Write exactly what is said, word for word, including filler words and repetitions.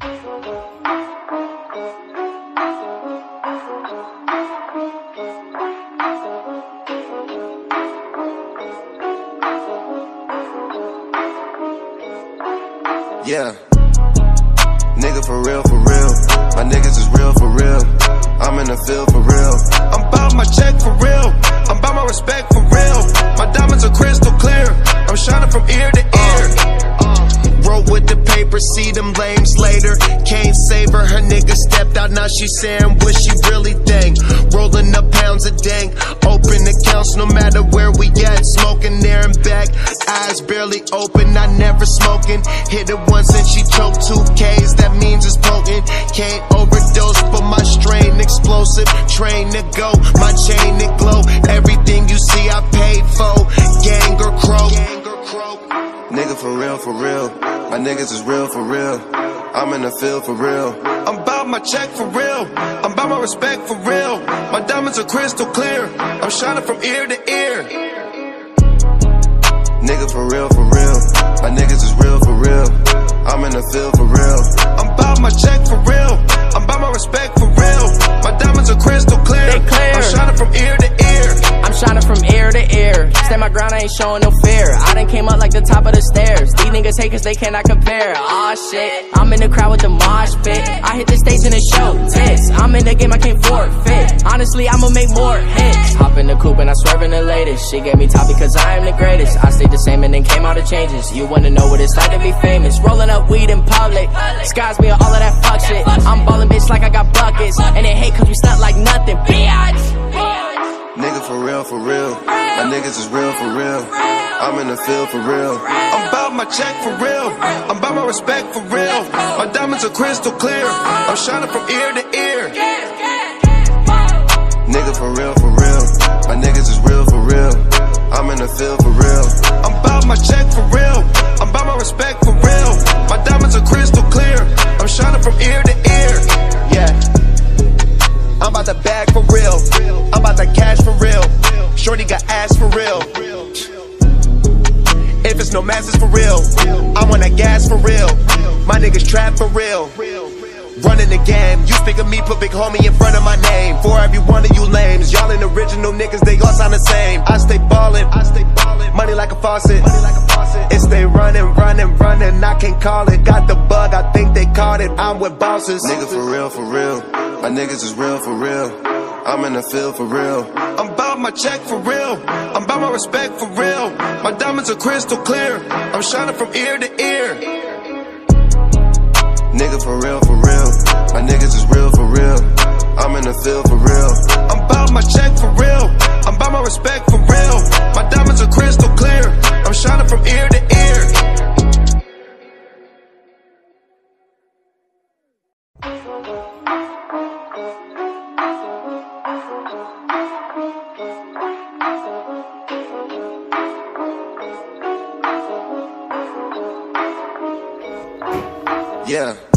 Yeah, nigga for real, for real. My niggas is real, for real. I'm in the field for real. I'm bout my check for real. I'm bout my respect for real. My diamonds are crystal clear. I'm shining from ear to ear. Uh, roll with the paper, see them lames later. Can't save her, her nigga stepped out, now she saying what she really think. Rolling up pounds of dank, open accounts no matter where we at. Smoking there and back, eyes barely open, I never smoking. Hit it once and she choked two K's, that means it's potent. Can't overdose, but my strain explosive. Train to go, my chain to glow. Everything you see I paid for, gang or crow. Nigga for real, for real. My niggas is real, for real. I'm in the field for real. I'm bout my check for real. I'm bout my respect for real. My diamonds are crystal clear. I'm shining from ear to ear. Nigga for real, for real. My niggas is real, for real. I'm in the field for real. I'm bout my check for real. I'm bout my respect for real. My diamonds are crystal clear. They clear. I'm shining from ear to ear. I'm shining from ear to ear. Stand my ground, I ain't showing no fear. I done came up like the top of the stairs. These niggas hate cause they cannot compare. Aw shit, I'm in the crowd with the mosh pit. I hit the stage and it show tits. I'm in the game, I can't forfeit. Honestly, I'ma make more hits. Hop in the coupe and I swerve in the latest. She gave me top because I am the greatest. I stayed the same and then came out of changes. You wanna know what it's like to be famous. Rolling up weed in public, skies me on all of that fuck shit. I'm ballin' bitch like I got buckets. And they hate cause we stunt like nothing, bitch. Nigga for real, for real. My niggas is real, for real. I'm in the field for real. I'm bout my check for real. I'm bout my respect for real. My diamonds are crystal clear. I'm shining from ear to ear. Nigga for real, for real. My niggas is real, for real. I'm in the field for real. I'm bout my check for real. I'm bout my respect for real. My diamonds are crystal clear. I'm shining from ear to ear. Yeah. I'm about to bag for real. I'm about to cash for real. Shorty got ass for real. If it's no masses for real, I want that gas for real. My niggas trap for real. Running the game, you speak of me, put big homie in front of my name. For every one of you lames, y'all ain't original niggas, they all sound the same. I stay ballin', I stay ballin', money like a faucet. It stay running, running, running, I can't call it. Got the bug, I think they caught it. I'm with bosses. Nigga for real, for real. My niggas is real, for real. I'm in the field for real. I'm bout my check for real. I'm bout my respect for real. My diamonds are crystal clear. I'm shining from ear to ear. Nigga for real, for real. My niggas is real, for real. I'm in the field for real. I'm bout my check for real. I'm bout my respect for real. My diamonds are crystal clear. I'm shining from ear to ear. Yeah.